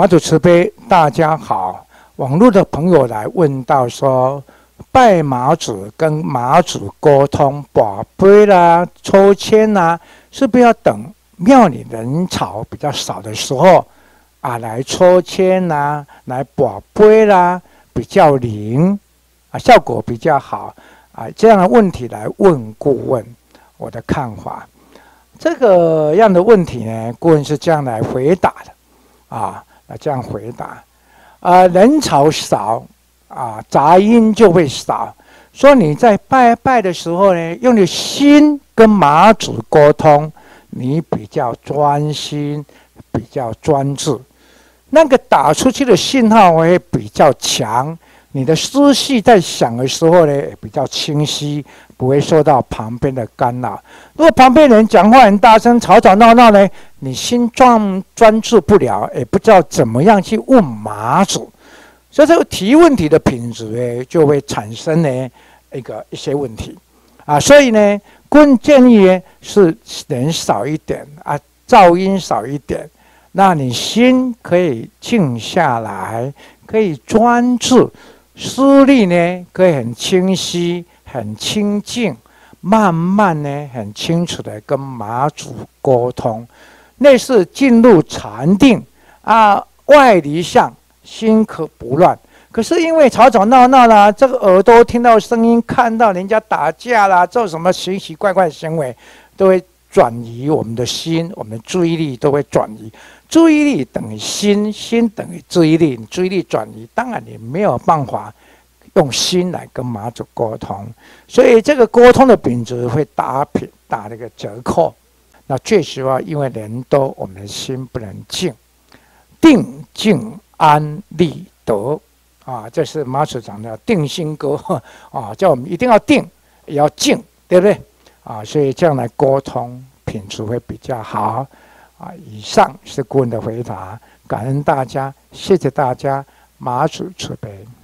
马祖慈悲，大家好。网络的朋友来问到说，拜马祖跟马祖沟通、跋杯啦、抽签啦，是不是要等庙里人潮比较少的时候啊来抽签啦、来跋杯啦，比较灵啊，效果比较好啊？这样的问题来问顾问，我的看法。这个样的问题呢，顾问是这样来回答的啊。这样回答，人潮少啊，杂音就会少。说你在拜拜的时候呢，用你心跟马祖沟通，你比较专心，比较专注，那个打出去的信号会比较强。你的思绪在想的时候呢，也比较清晰，不会受到旁边的干扰。如果旁边人讲话很大声、吵吵闹闹呢，你心专注不了，也不知道怎么样去问马祖，所以这个提问题的品质呢，就会产生呢一些问题啊。所以呢，顾问建议呢是人少一点啊，噪音少一点，那你心可以静下来，可以专注。思虑呢，可以很清晰、很清净，慢慢呢，很清楚的跟马祖沟通，类似进入禅定啊，外离相，心可不乱。可是因为吵吵闹闹啦，这个耳朵听到声音，看到人家打架啦，做什么奇奇怪怪的行为，都会转移我们的心，我们的注意力都会转移。注意力等于心，心等于注意力，你注意力转移，当然你没有办法用心来跟马祖沟通，所以这个沟通的品质会打那个折扣。那最主要，因为人多，我们的心不能静，定静安立德啊，这是马祖讲的定心歌啊，叫我们一定要定，也要静，对不对啊？所以这样来沟通，品质会比较好。以上是顾问的回答，感恩大家，谢谢大家，马祖慈悲。